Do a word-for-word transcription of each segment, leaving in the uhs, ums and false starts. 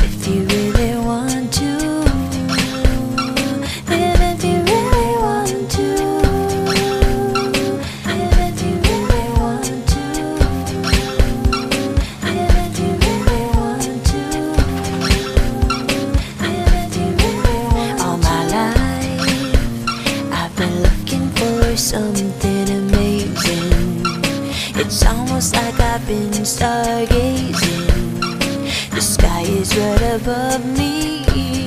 if you really want to. Live if you really want to. Live if you really want to. Live if you really want to. Live if you really want to. All my life I've been looking for something amazing. It's almost like I've been stargazing. The sky is right above me.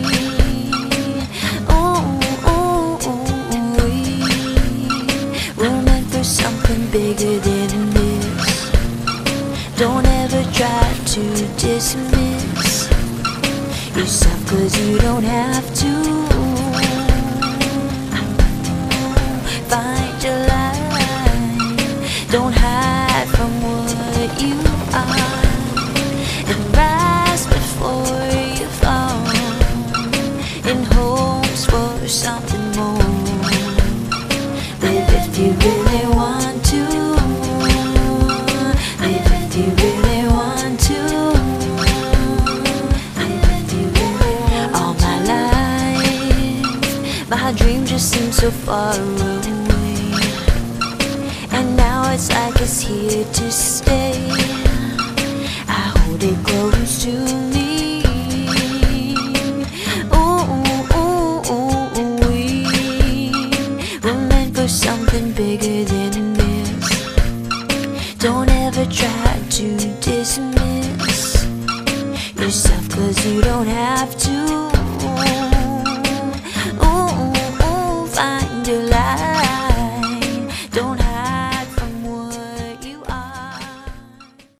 Oh, oh, oh, we were meant for something bigger than this. Don't ever try to dismiss yourself, 'cause you don't have to. Find your light. Don't hide from what you are, and rise before you fall, in hopes for something more. Live if you really want to. Live if you really want to. Live if you really want to. All my life, my dream just seems so far away, and now it's like it's here to stay. I hold it close to me. Oh, oh, oh, we were meant for something bigger than this. Don't ever try to dismiss yourself, 'cause you don't have to.